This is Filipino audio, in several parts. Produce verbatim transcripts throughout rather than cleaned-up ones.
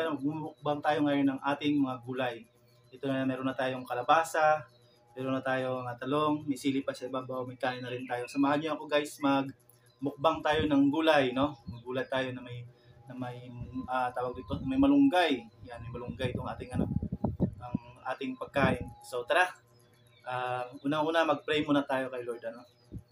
tayo, magmumukbang tayo ngayon ng ating mga gulay. Ito na, meron na tayong kalabasa, meron na tayong uh, talong, may sili pa sa ibabaw, may kanin na rin tayo. Samahan niyo ako guys, magmukbang tayo ng gulay, no? Gulay tayo na may na may uh, tawag dito, may malunggay. Yan, may malunggay itong ating ano, ang ating pagkain. So tara, uh, unang-una mag-pray muna tayo kay Lord, ano?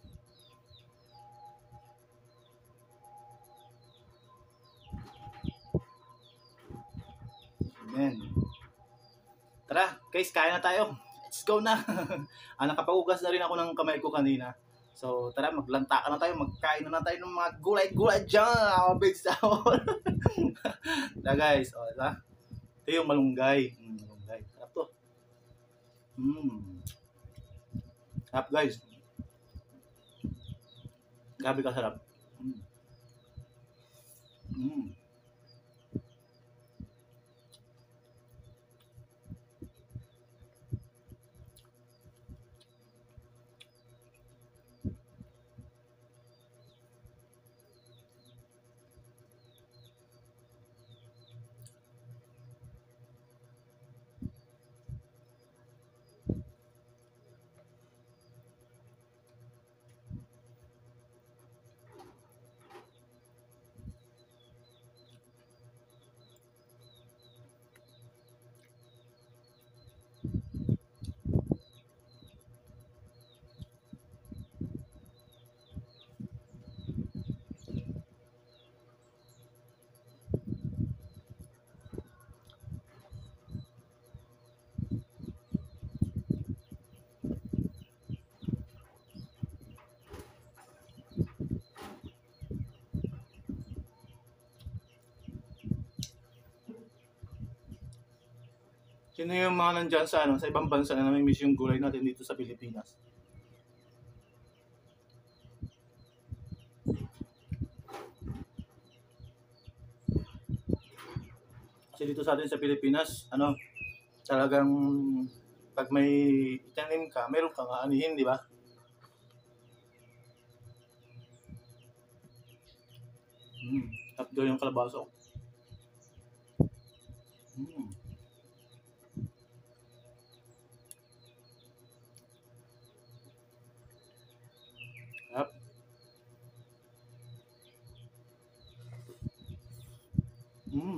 Amen. Tara, guys, kain na tayo. Let's go na. ah, nakapagugas na rin ako ng kamay ko kanina. So, tara, maglanta ka na tayo. Magkain na, na tayo ng mga gulay-gulay dyan. Big sound. Tara, guys. O, diba? Ito yung malunggay. Mm, malunggay. Sarap to. Mm. Sarap, guys. Grabe ka sarap. Mm. Mm. Sino yung mga nandyan sa, ano, sa ibang bansa na namimiss yung gulay natin dito sa Pilipinas? Kasi dito sa atin sa Pilipinas, ano, talagang pag may itanim ka, meron kang aanihin, di ba? Hmm, tapos yung kalabaso. Hmm. Yep. Hmm.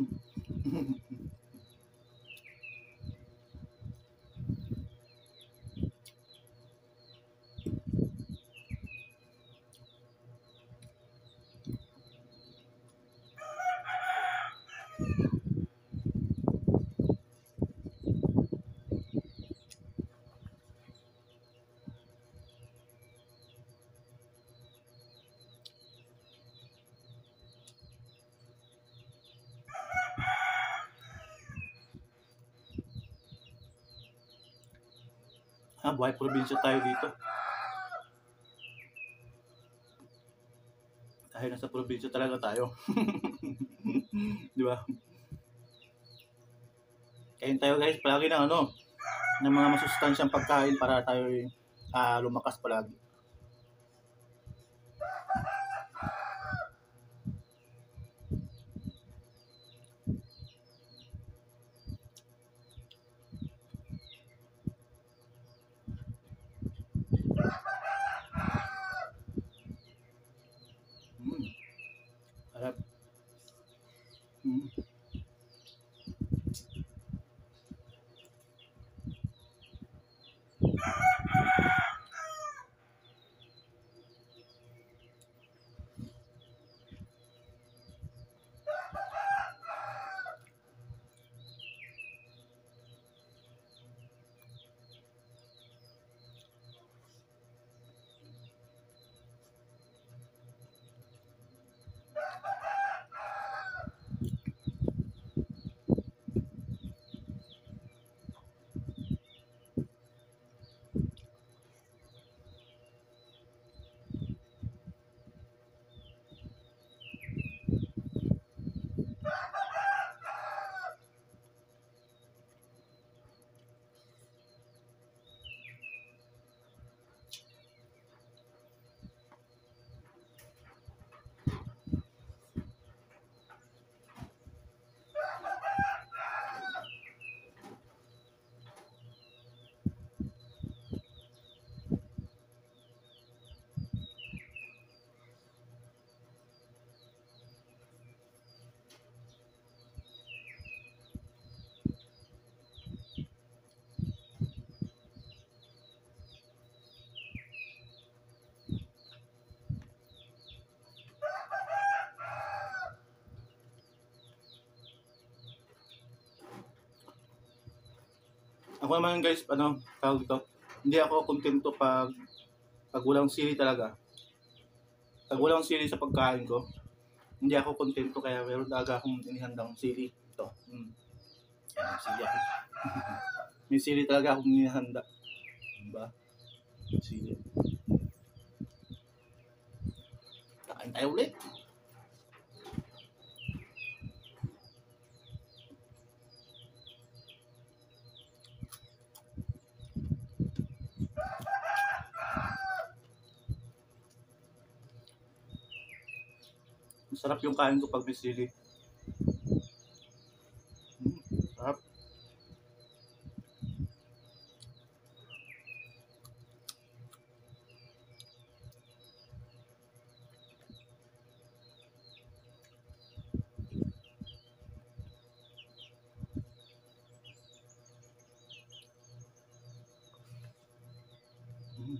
Ah, buhay probinsya tayo dito. Dahil nasa probinsya talaga tayo. Di ba? Kain tayo guys, palagi ng ano, ng mga masustansyang pagkain para tayo uh, lumakas palagi. Mm. Harap. Mm. Ako naman guys, ano, tawag ito, hindi ako kontento pag pag walang sili talaga. Pag walang sili sa pagkain ko, hindi ako kontento, kaya meron talaga akong inihandang sili. Ito. Mm. Yan, sili ako. May sili talaga akong inihanda. Diba? Sili. Kain tayo ulit. Masarap yung kain ko pag may sili. Mm, sarap. Mm.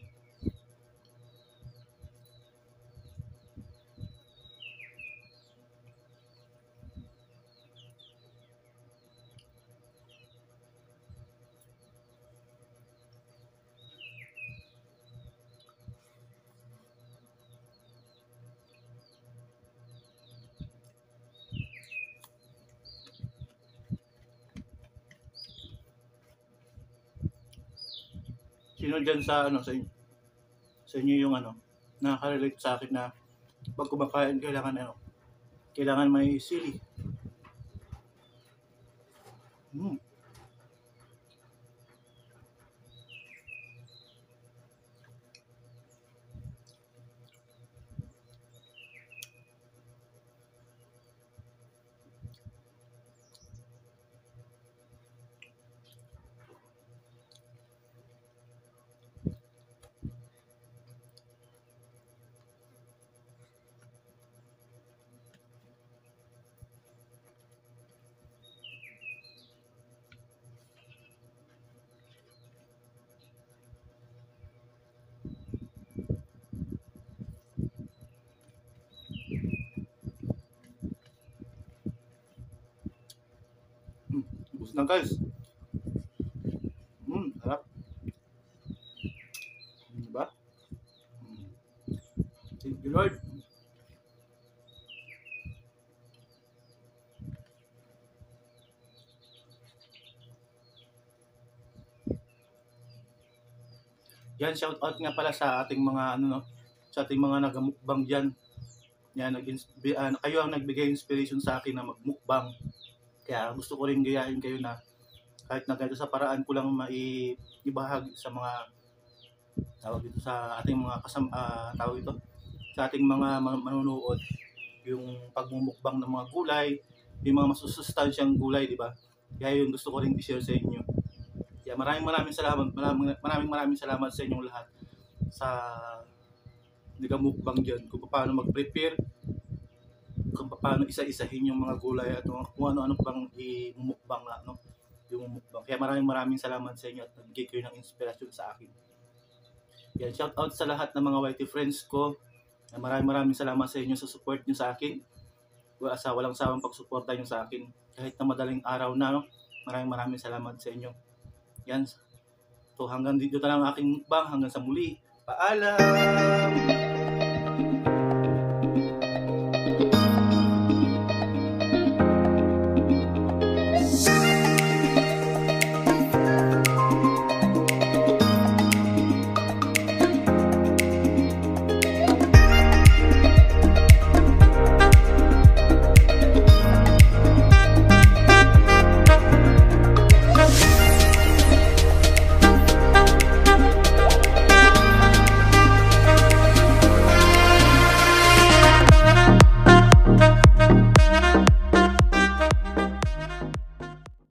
Sino dyan sa ano sa inyo, sa inyo yung ano, nakaka-relate sa akin na pag kumakain kailangan ano, kailangan may sili. Mm. Mm. Ubus na guys. Mm, harap. Diba? Mm. Thank you Lord. Yan, shout out nga pala sa ating mga ano no, sa ating mga nagamukbang diyan. Yan, nag uh, kayo ang nagbigay inspiration sa akin na magmukbang. Kaya gusto ko rin gayahin kayo na kahit na ganito sa paraan ko lang maibahagi sa mga tawag dito sa ating mga kasam uh, tawag ito sa ating mga manunood yung pagmumukbang ng mga gulay, yung mga masusustansyang gulay, di ba? Kaya yun gusto ko rin i-share sa inyo. Kaya maraming maraming salamat, maraming maraming maraming salamat sa inyong lahat sa nagamukbang diyan kung paano mag-prepare, kung paano isa-isahin yung mga gulay at kung ano-ano pang i-mukbang na, no? Yung mukbang. Kaya maraming maraming salamat sa inyo at nagbigay kayo ng inspirasyon sa akin. Yan, shout out sa lahat ng mga Y T friends ko. Maraming maraming salamat sa inyo sa support niyo sa akin. Sa walang sawang pagsuporta niyo sa akin. Kahit na madaling araw na, no? Maraming maraming salamat sa inyo. Yan. So hanggang dito na lang aking mukbang. Hanggang sa muli. Paalam!